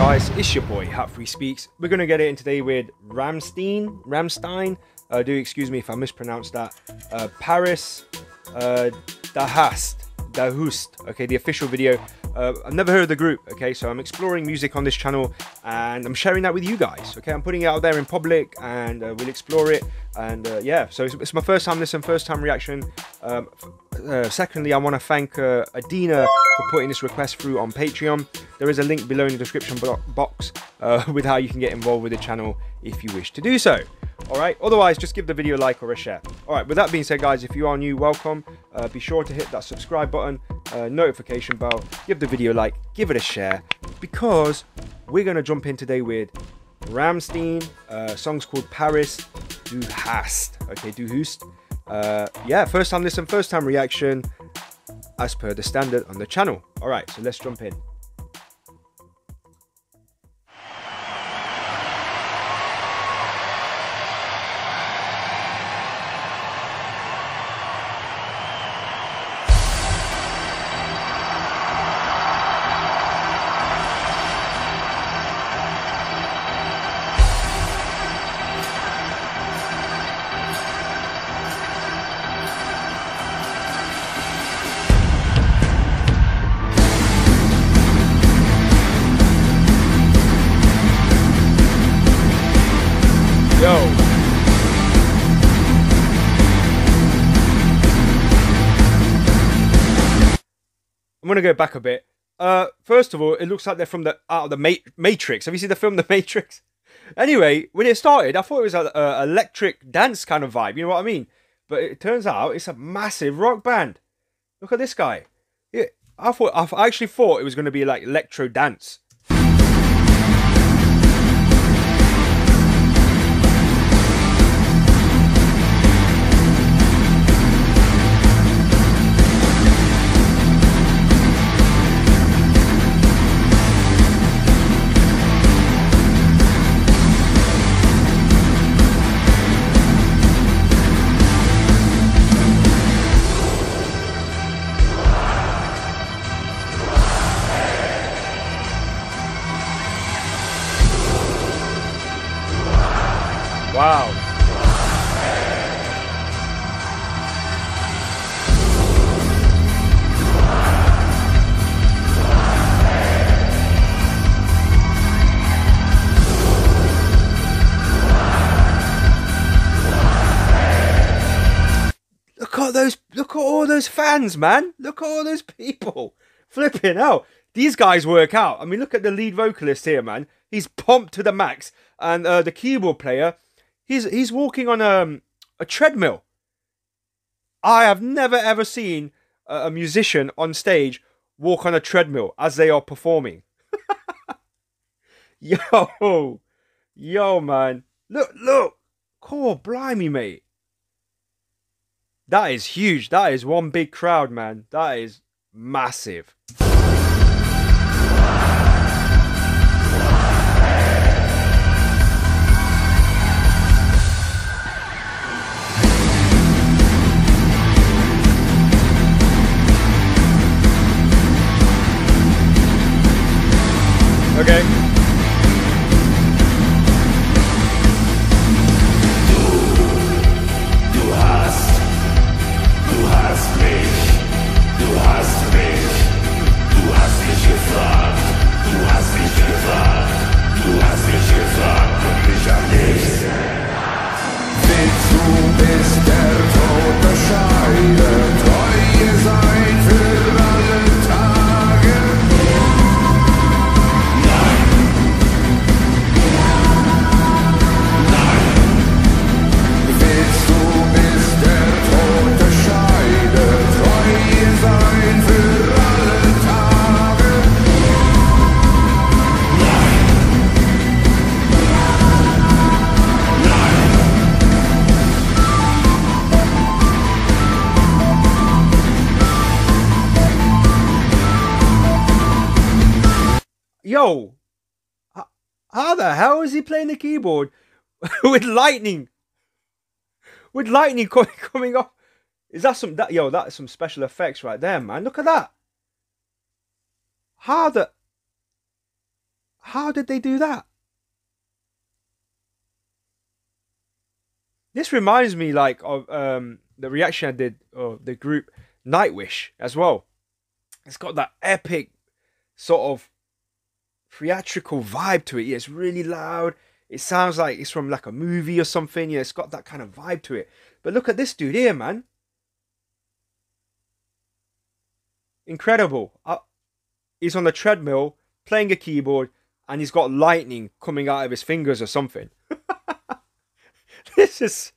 guys, it's your boy Hat Speaks. We're gonna get it in today with Rammstein. Do excuse me if I mispronounced that. Paris, Hast. Okay, the official video. I've never heard of the group, okay, so I'm exploring music on this channel and I'm sharing that with you guys, okay. I'm putting it out there in public and we'll explore it, and yeah, so it's my first time listen, first time reaction. Secondly, I want to thank Adina for putting this request through on Patreon. There is a link below in the description box with how you can get involved with the channel if you wish to do so. Alright, otherwise just give the video a like or a share. Alright, with that being said guys, if you are new, welcome. Be sure to hit that subscribe button, notification bell, give the video a like, give it a share, because we're going to jump in today with Rammstein. Song's called Paris, Du Hast. Okay, Du Hast. Yeah, first time listen, first time reaction, as per the standard on the channel. Alright, so let's jump in. Yo. I'm gonna go back a bit. First of all, it looks like they're from out of the Matrix. Have you seen the film The Matrix? Anyway, when it started, I thought it was an electric dance kind of vibe. You know what I mean? But it turns out it's a massive rock band. Look at this guy. I actually thought it was going to be like electro dance. Wow. Look at all those fans, man. Look at all those people. Flipping hell. These guys work out. I mean, look at the lead vocalist here, man. He's pumped to the max. And the keyboard player, he's walking on a treadmill. I have never ever seen a musician on stage walk on a treadmill as they are performing. Yo, man. Look. Oh, blimey, mate. That is huge. That is one big crowd, man. That is massive. Okay. Yo, how the hell is he playing the keyboard with lightning? With lightning coming off. Is that some that's some special effects right there, man. Look at that. How How did they do that? This reminds me like of the reaction I did of the group Nightwish as well. It's got that epic sort of theatrical vibe to it. Yeah, it's really loud. It sounds like it's from like a movie or something. Yeah, it's got that kind of vibe to it. But look at this dude here, man. Incredible. He's on the treadmill playing a keyboard and he's got lightning coming out of his fingers or something. This is...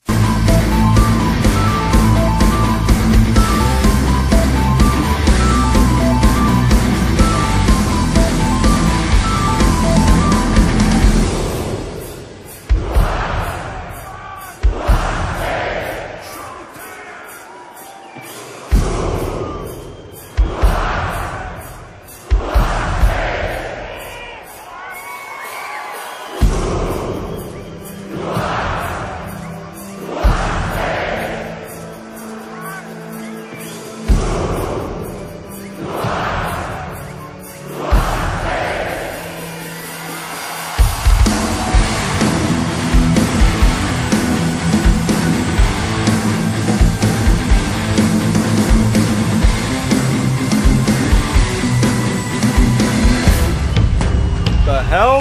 hell?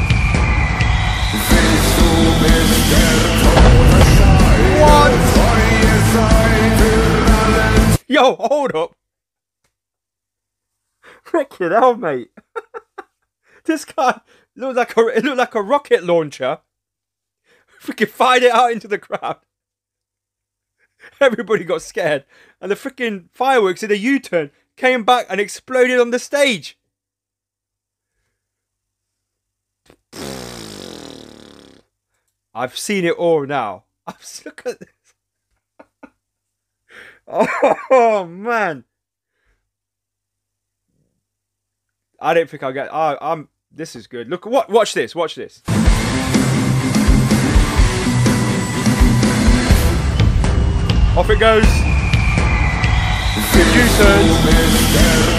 What? Yo, hold up. Freaking hell, mate. This guy looked like a rocket launcher. Freaking fired it out into the crowd. Everybody got scared. And the freaking fireworks did a U-turn, came back and exploded on the stage. I've seen it all now. Look at this. Oh man. I don't think I'll get... this is good. Look, watch this. Watch this. Off it goes. Good U-turns.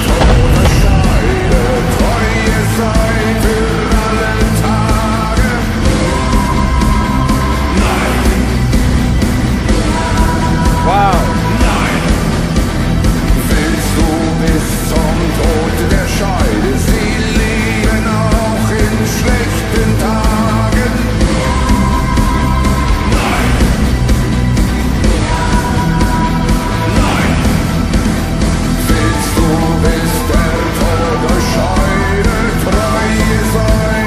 Wow. Nein. Willst du bis zum Tod der Scheide sie lieben, auch in schlechten Tagen? Nein. Nein. Willst du bis der Tod Scheide treu sein?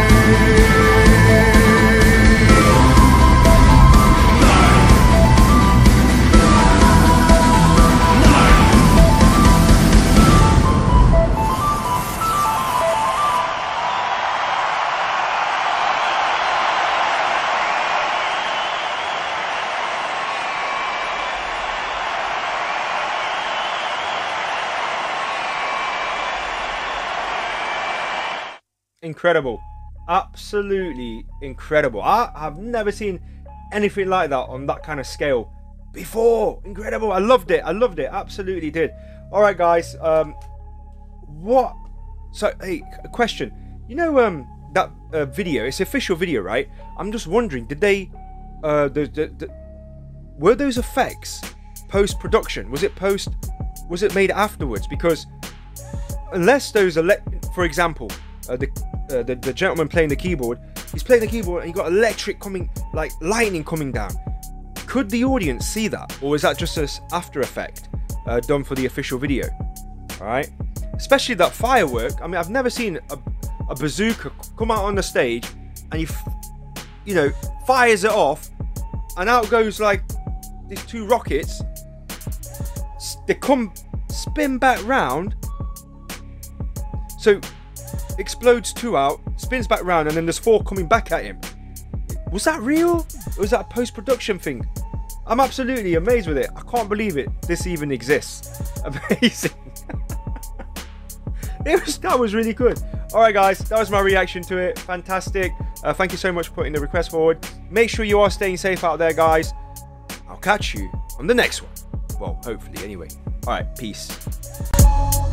Incredible. Absolutely incredible. I have never seen anything like that on that kind of scale before. Incredible. I loved it. I loved it. Absolutely did. All right, guys. What? So, hey, a question. You know, that video, it's official video, right? I'm just wondering, did they, were those effects post-production? Was it made afterwards? Because unless those, for example, the gentleman playing the keyboard, he's playing the keyboard and he got electric coming, like lightning coming down. Could the audience see that, or is that just an after effect done for the official video? All right, especially that firework. I mean, I've never seen a bazooka come out on the stage and you know, fires it off, and out goes like these two rockets. They come, spin back round, so explodes two out, spins back round, and then there's four coming back at him. Was that real? Or was that a post-production thing? I'm absolutely amazed with it. I can't believe it. This even exists. Amazing. That was really good. Alright guys, that was my reaction to it. Fantastic. Thank you so much for putting the request forward. Make sure you are staying safe out there, guys. I'll catch you on the next one. Well, hopefully anyway. Alright, peace.